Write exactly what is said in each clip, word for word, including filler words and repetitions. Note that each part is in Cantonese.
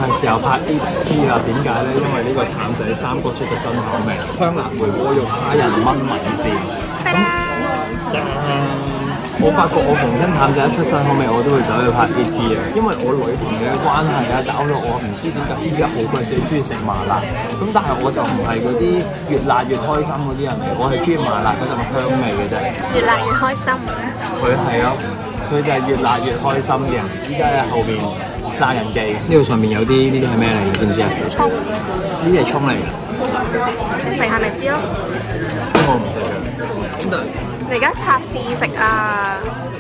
係時候拍 H G 啦，點解咧？因為呢個淡仔三國出咗新口味，香辣梅窩肉蝦仁炆米線。咁，我發覺我逢親淡仔一出新口味，我都會走去拍 H G 啊，因為我女朋友嘅關係啊，搞到我唔知點解依家好鬼死中意食麻辣。咁但係我就唔係嗰啲越辣越開心嗰啲人嚟，我係中意麻辣嗰陣香味嘅啫。 越辣越開心。 佢係咯，佢就係越辣越開心嘅人。依家喺後邊揸人機，呢度上面有啲呢啲係咩嚟嘅？知唔知啊？ 葱， 呢啲係葱嚟嘅。 你食下咪知咯。 我唔食嘅，真係。 你而家拍試食啊，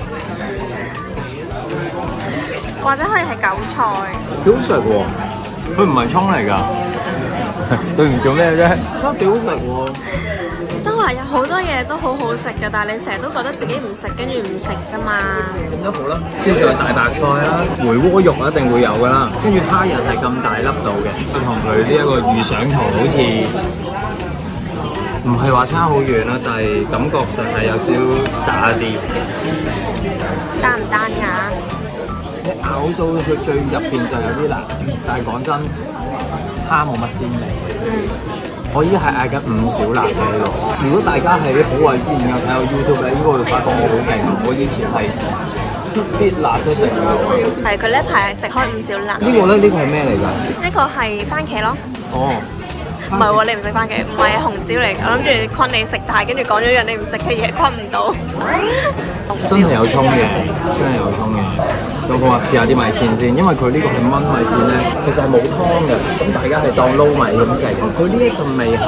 或者可以係韭菜。 幾好食喎！佢唔係葱嚟㗎，對唔做咩啫？都幾好食喎！ 都話有好多嘢都好好食嘅，但係你成日都覺得自己唔食，跟住唔食啫嘛。 咁都好啦，跟住有大白菜啦，梅窩肉一定會有㗎啦，跟住蝦仁係咁大粒度嘅，同佢呢一個預想圖好似唔係話差好遠啦，但係感覺上係有少渣啲。 單唔單牙？ 你咬到佢最入邊就有啲辣，但係講真，蝦冇乜鮮味。嗯。我依家係嗌緊五小辣嘅喺度。如果大家係好耐之前有睇過 YouTube 咧，應該會發覺我好勁。我以前係啲辣都食唔到。 係佢呢一排食開五小辣。 呢個咧，呢個係咩嚟㗎？ 呢個係番茄咯。 哦。 唔係喎，你唔食番茄，唔係紅椒嚟。我諗住昆你食，但係跟住講咗樣你唔食嘅嘢，昆唔到。 真係有葱嘅，真係有葱嘅。咁我話試下啲米線先，因為佢呢個係炆米線咧，其實係冇湯嘅，咁大家係當撈米咁食。佢呢一陣味係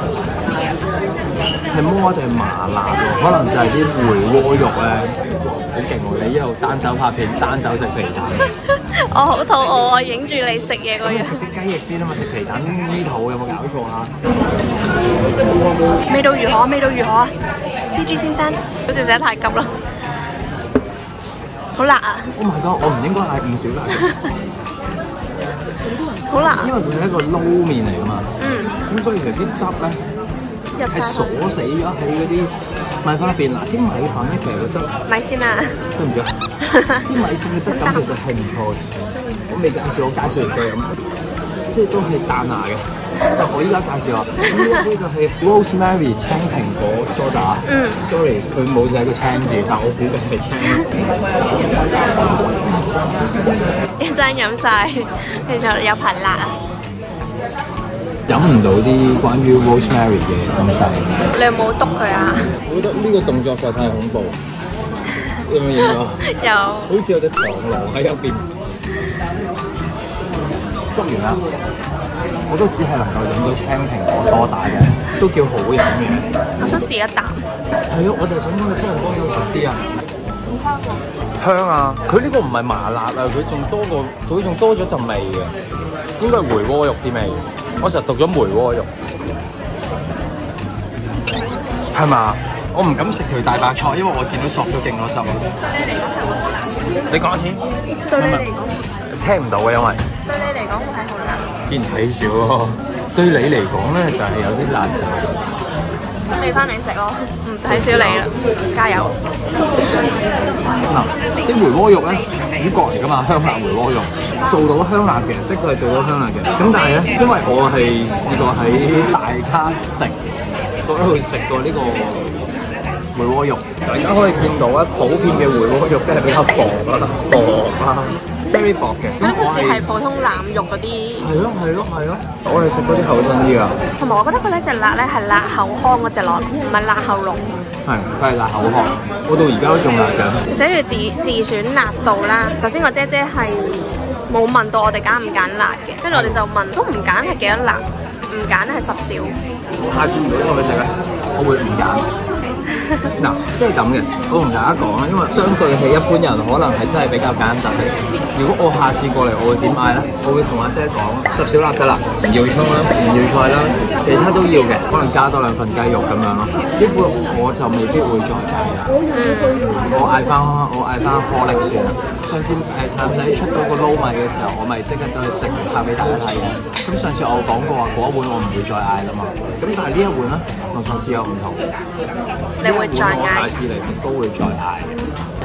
係魔定係麻辣喎，可能就係啲梅窩肉咧，好勁喎！你一路單手拍片，單手食皮蛋。 我好肚餓啊！影住你食嘢個樣。 食啲雞翼先啊嘛，食皮蛋呢肚有冇搞錯啊？ 味道如何？味道如何啊 ？B G 先生，好似食得太急啦，好辣啊 ！Oh my god！我唔應該嗌五小辣嘅， 好辣。 因為佢係一個撈麵嚟㗎嘛。 嗯。 咁所以其實啲汁咧係鎖死咗喺嗰啲米粉入邊。嗱，啲米粉咧其實個汁米線啊， 對唔住啊，啲米線嘅質感其實係唔錯嘅。我未介紹，我介紹完再飲，即係都係彈牙嘅。但我依家介紹啊，呢一杯就係 Rosemary 青蘋果蘇打。嗯。Sorry， 佢冇寫個青字，但我估計係青。 一陣飲晒，跟住有排辣啊！ 飲唔到啲關於 Rosemary 嘅東西。 你有冇篤佢啊？ 我覺得呢個動作實在太恐怖。有冇影到？ 有。 好似有隻螳螂喺入邊。篤完啦，我都只係能夠飲到青蘋果梳打嘅，都叫好飲嘅。 我想試一啖。 係咯，我就想幫你幫唔幫手食啲啊？香啊！佢呢個唔係麻辣啊，佢仲多個，佢仲多咗陣味嘅，應該係梅窩肉啲味。我成日讀咗梅窩肉，係嘛？我唔敢食條大白菜，因為我見到索咗勁多汁啊！你講一次。 對你嚟講， 聽唔到嘅，因為對你嚟講會係好辣。 見睇少咯，對你嚟講咧就係有啲辣嘅。 俾翻你食咯，唔睇少你啦，加油！ 嗱，啲梅窩肉咧主角嚟㗎嘛，香辣梅窩肉做到香辣嘅，的確係做到香辣嘅。咁但係咧，因為我係試過喺大卡食嗰度食過呢個梅窩肉，大家可以見到咧，普遍嘅梅窩肉都係比較薄啦，薄啊 ，very 薄嘅。 咁好似係普通腩肉嗰啲。係咯係咯係咯，我係食嗰啲厚身啲㗎。同埋我覺得佢呢隻辣咧係辣口腔嗰隻辣，唔係辣喉嚨。 係，佢係辣口腔，我到而家都仲辣緊。 寫住自自選辣度啦。頭先個姐姐係冇問到我哋揀唔揀辣嘅，跟住我哋就問都唔揀係幾多辣，唔揀係十小。 我下次如果再去食咧，我會唔揀。嗱，即係咁嘅，我同大家講啦，因為相對起一般人可能係真係比較簡單食。如果我下次過嚟，我會點嗌咧？我會同阿姐講十小辣得啦，唔要葱啦，唔要菜啦，其他都要嘅，可能加多兩份雞肉咁樣咯。呢杯我就未必會再嗌啦。我嗌翻我嗌翻顆粒算啦。上次誒淡仔出到個撈米嘅時候，我咪即刻走去食拍俾大家睇嘅。咁上次我講過話，嗰一碗我唔會再嗌啦嘛。咁但係呢一碗咧，同上次有唔同。 你會再嗌？ 下次嚟食都會再嗌。呢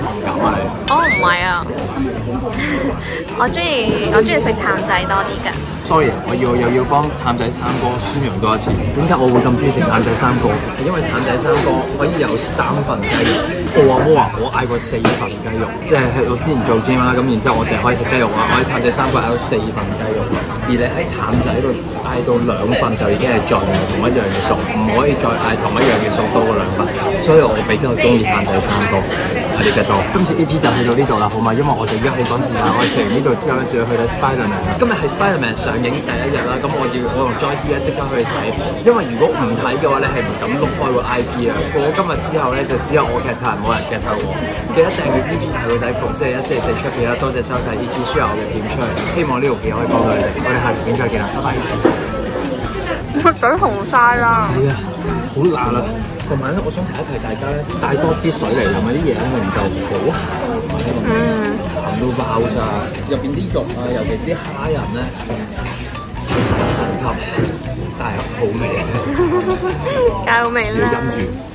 糖感啊你？ 哦，唔係啊，我中意我中意食淡仔多啲㗎。 sorry， 我要又要幫淡仔三哥宣揚多一次。點解我會咁中意食淡仔三哥？因為淡仔三哥可以有三份雞肉。我話我話我嗌過四份雞肉，即係我之前做 gym 啦，咁然之後我淨係可以食雞肉啦。我喺淡仔三哥嗌到四份雞肉，而你喺淡仔度嗌到兩份就已經係盡同一樣嘅數，唔可以再嗌同一樣嘅數多過兩份。所以我比較中意淡仔三哥。係你嘅多。今次 A G 就去到呢度啦，好嘛？因為我哋而家好趕時間，我哋食完呢度之後咧，就要去睇 Spiderman。今日係 Spiderman 上映第一日啦，咁我要我同 Joyce 咧即刻去睇，因為如果唔睇嘅話咧，係唔敢碌開個 I G 啊。過咗今日之後咧，就只有我劇透人，冇人劇透我。記得訂閱 E G 大個仔逢星期一、星期四出片啦，多謝收睇 E G share 我嘅片出嚟，希望呢條片可以幫到你哋。我哋下條片再見啦，拜拜。 個嘴紅晒啦。 係啊，好辣啦！同埋咧，我想提一提大家咧，帶多支水嚟飲啊！啲嘢咧係唔夠好鹹， 嗯， 鹹到爆炸，入邊啲肉啊，尤其是啲蝦仁咧，其實神級，但係好味， 夠味自己啦。 飲住。